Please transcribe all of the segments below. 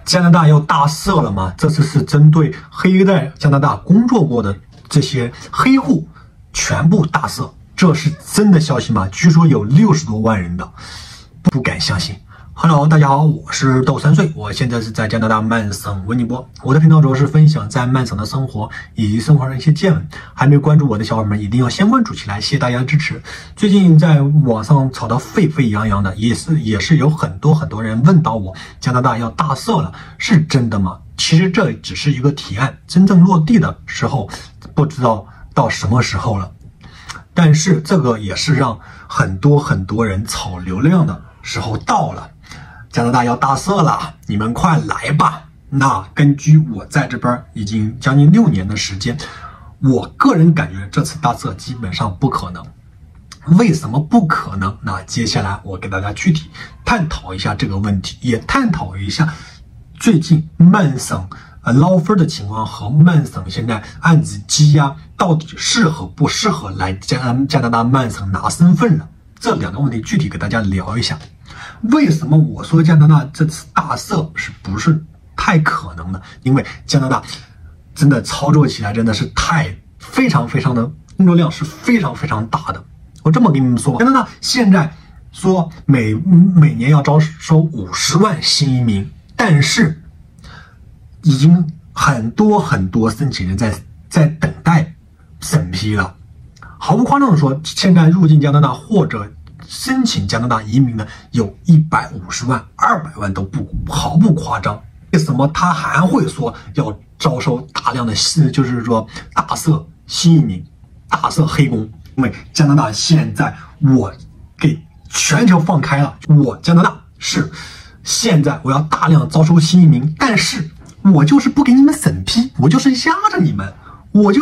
加拿大要大赦了吗？这次是针对黑在加拿大工作过的这些黑户全部大赦，这是真的消息吗？据说有60多万人的，不敢相信。Hello， 大家好，我是豆3岁，我现在是在加拿大曼省温尼波。我的频道主要是分享在曼省的生活以及生活上的一些见闻。还没关注我的小伙伴们，一定要先关注起来，谢谢大家的支持。最近在网上吵得沸沸扬扬的，也是有很多人问到我，加拿大要大赦了，是真的吗？其实这只是一个提案，真正落地的时候，不知道到什么时候了。但是这个也是让很多人炒流量的时候到了。加拿大要大赦了，你们快来吧！那根据我在这边已经将近6年的时间，我个人感觉这次大赦基本上不可能。为什么不可能？那接下来我给大家具体探讨一下这个问题，也探讨一下最近曼省捞分的情况和曼省现在案子积压到底适合不适合来加拿大曼省拿身份了。这两个问题具体给大家聊一下。为什么我说加拿大这次大赦是不是太可能的？因为加拿大真的操作起来真的是非常的工作量是非常大的。我这么跟你们说，加拿大现在说每年要招收50万新移民，但是已经很多申请人在等待审批了。毫不夸张的说，现在入境加拿大或者申请加拿大移民的有150万、200万都毫不夸张。为什么他还会说要招收大量的就是说大赦新移民、大赦黑工？因为加拿大现在我给全球放开了，加拿大是现在我要大量招收新移民，但是我就是不给你们审批，我就是压着你们，我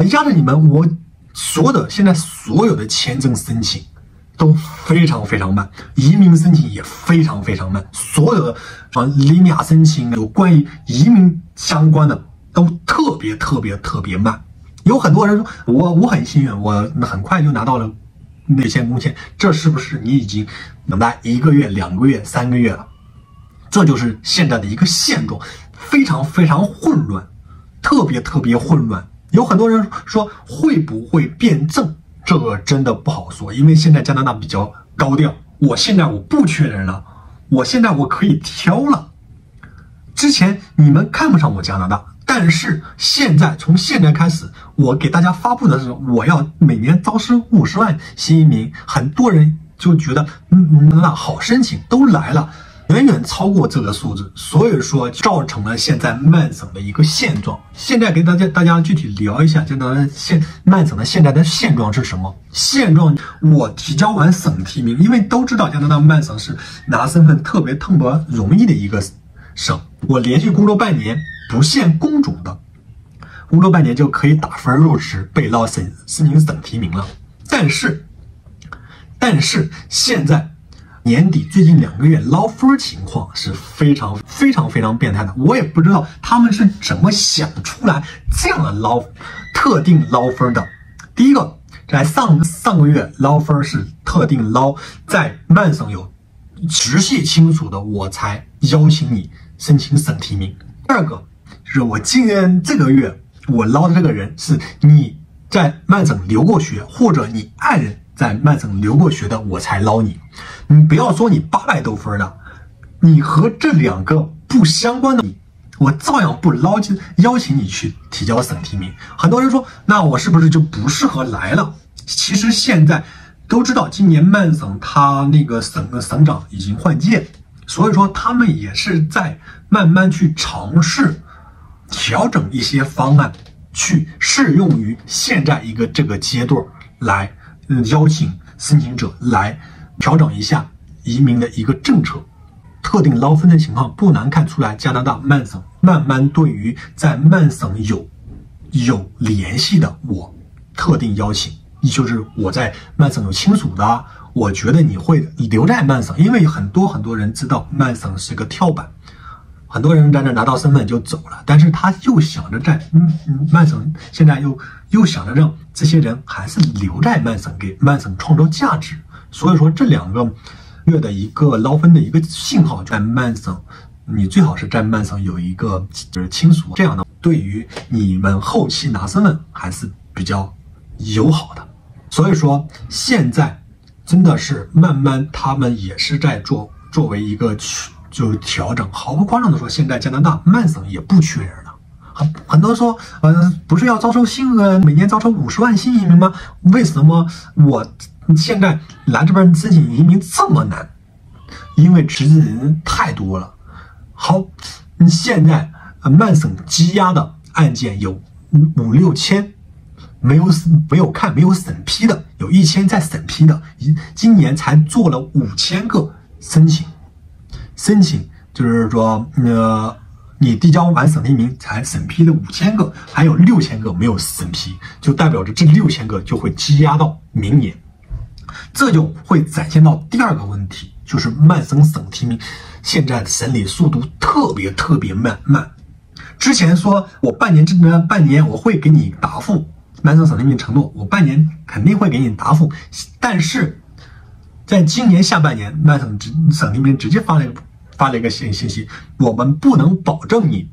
现在所有的签证申请都非常慢，移民申请也非常慢，所有的移民申请有关于移民相关的都特别慢。有很多人说我很幸运，我很快就拿到了内线工签，这是不是你已经等待1个月、2个月、3个月了？这就是现在的一个现状，非常混乱，特别混乱。有很多人说会不会变正？这个真的不好说，因为现在加拿大比较高调。现在我不缺人了，现在我可以挑了。之前你们看不上我加拿大，但是从现在开始，我给大家发布的是我要每年招收50万新移民，很多人就觉得加拿大好申请，都来了。远超过这个数字，所以说造成了现在曼省的一个现状。现在给大家具体聊一下，曼省的现在的现状是什么？现状，我提交完省提名，因为都知道加拿大曼省是拿身份特别容易的一个省，我连续工作半年，不限工种的，工作半年就可以打分入职，被捞申请省提名了。但是现在年底最近2个月捞分情况是非常变态的，我也不知道他们是怎么想出来这样的特定捞分的。第一个，在上个月捞分是特定捞，在曼省有直系亲属的，我才邀请你申请省提名。第二个是我今年这个月我捞的这个人是你在曼省留过学，或者你爱人在曼省留过学的，我才捞你。你不要说你800多分的，你和这2个不相关的，我照样不邀请你去提交省提名。很多人说，那我是不是就不适合来了？其实现在都知道，今年曼省他那个省长已经换届，所以说他们也是在慢慢去尝试调整一些方案，去适用于现在这个阶段来邀请申请者来调整一下移民的一个政策。特定捞分的情况不难看出来，加拿大曼省慢慢对于在曼省有联系的我特定邀请，也就是我在曼省有亲属的，我觉得你会留在曼省，因为很多人知道曼省是个跳板，很多人在那拿到身份就走了，但是他又想着在曼省，现在又想着让这些人还是留在曼省，给曼省创造价值。所以说这2个月的一个捞分的一个信号，在曼省你最好是在曼省有一个就是亲属，这样的对于你们后期拿身份还是比较友好的。所以说现在真的是慢慢他们也是在作为一个就是调整，毫不夸张的说，现在加拿大曼省也不缺人了。很多人说，不是要招收每年招收50万新移民吗？为什么我现在来这边申请移民这么难？因为执政人太多了。好，现在曼省积压的案件有5、6千，没有审批的，有1000在审批的，今年才做了5000个申请就是说，你递交完省提名才审批了5000个，还有6000个没有审批，就代表着这6000个就会积压到明年，这就会展现到第二个问题，就是曼省省提名现在的审理速度特别慢。之前说我半年我会给你答复，曼省省提名承诺我半年肯定会给你答复，但是在今年下半年，曼省省提名直接发了一个信息，我们不能保证你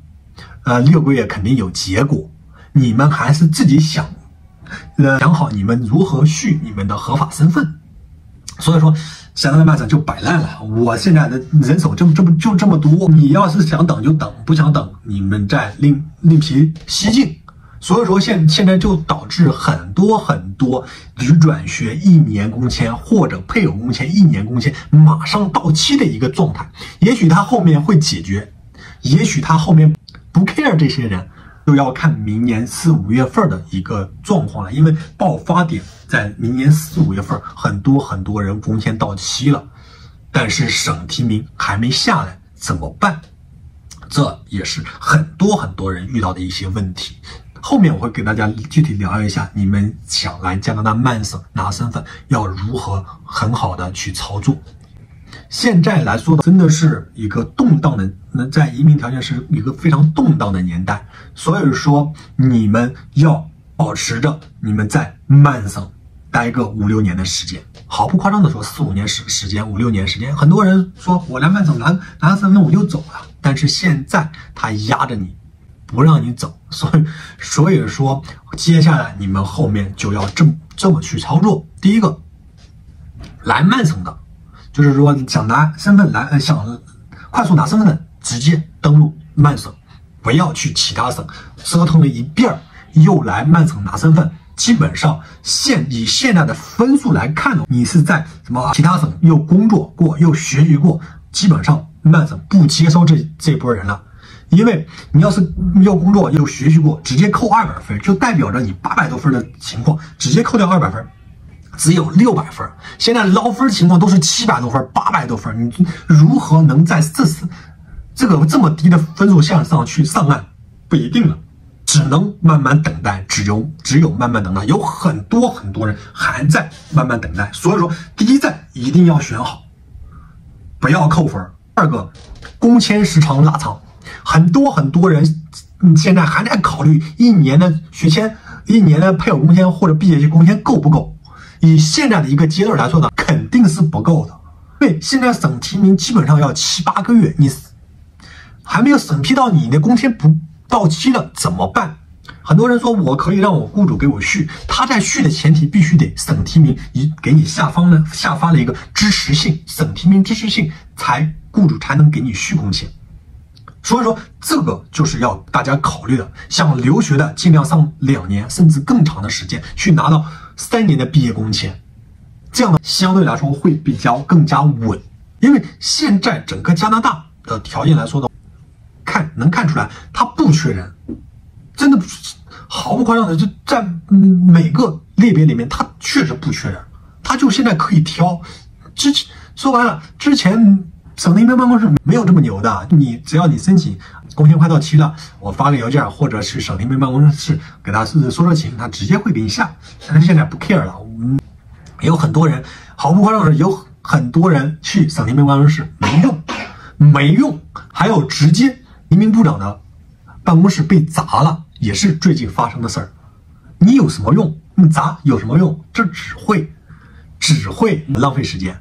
6个月肯定有结果，你们还是自己想好你们如何续你们的合法身份。所以说加拿大曼省就摆烂了，我现在的人手就这么多，你要是想等就等，不想等你们再另辟蹊径。所以说现在就导致很多旅转学1年工签或者配偶工签1年工签马上到期的一个状态。也许他后面会解决，也许他后面不 care 这些人，就要看明年4、5月份的一个状况了。因为爆发点在明年4、5月份，很多人工签到期了，但是省提名还没下来，怎么办？这也是很多人遇到的一些问题。后面我会给大家具体聊一下，你们想来加拿大曼省拿身份要如何很好的去操作。现在来说真的是一个动荡的，在移民条件是一个非常动荡的年代，所以说你们要保持着你们在曼省待个5、6年的时间，毫不夸张的说4、5年时间，5、6年时间。很多人说我来曼省拿身份我就走了，但是现在他压着你不让你走，所以说接下来你们后面就要这么去操作。第一个，来曼省的，就是说想拿身份想快速拿身份的，直接登录曼省，不要去其他省折腾了一遍又来曼省拿身份。基本上以现在的分数来看，你是在什么其他省又工作过又学习过，基本上曼省不接受这波人了。因为你要是又工作又学习过，直接扣200分，就代表着你800多分的情况，直接扣掉200分，只有600分。现在捞分情况都是700多分、800多分，你如何能在这么低的分数线上去上岸？不一定了，只能慢慢等待，只有慢慢等待。有很多人还在慢慢等待，所以说第一站一定要选好，不要扣分。第二个，工签时长拉长。很多人现在还在考虑1年的学签、1年的配偶工签或者毕业工签够不够？以现在的一个阶段来说呢，肯定是不够的。因为现在省提名基本上要7、8个月，你还没有审批到你的工签不到期了怎么办？很多人说我可以让我雇主给我续，他在续的前提必须得省提名给你下发了一个支持信，省提名支持信雇主才能给你续工签。所以说这个就是要大家考虑的，像留学的尽量上2年甚至更长的时间，去拿到3年的毕业工签，这样呢相对来说会更加稳。因为现在整个加拿大的条件来说呢，能看出来他不缺人，真的毫不夸张的，就在每个类别里面他确实不缺人，他就现在可以挑。说白了，之前省提名办公室没有这么牛的，只要你申请工签快到期了，我发个邮件或者是省提名办公室给他说情，他直接会给你下。但是现在不 care 了，有很多人毫不夸张的有很多人去省提名办公室没用，还有直接移民部长的办公室被砸了，也是最近发生的事儿。你有什么用？你砸有什么用？这只会浪费时间。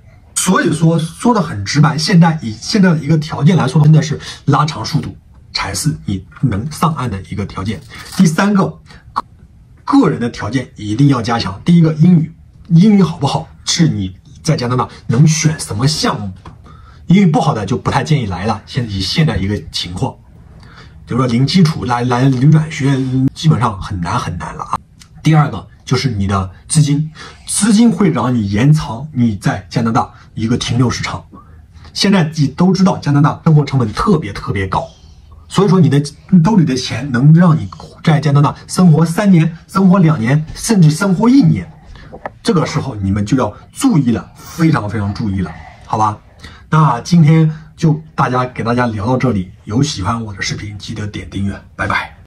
所以说的很直白，现在以现在的一个条件来说，真的是拉长速度才是你能上岸的一个条件。第三个，个人的条件一定要加强。第一个，英语好不好是你在加拿大能选什么项目，英语不好的就不太建议来了。现在一个情况，比如说零基础来旅转学，基本上很难了啊。第二个就是你的资金会让你延长你在加拿大一个停留时长。现在你都知道加拿大生活成本特别高，所以说你的兜里的钱能让你在加拿大生活3年、生活2年，甚至生活1年。这个时候你们就要注意了，非常注意了，好吧？那今天就给大家聊到这里，有喜欢我的视频记得点订阅，拜拜。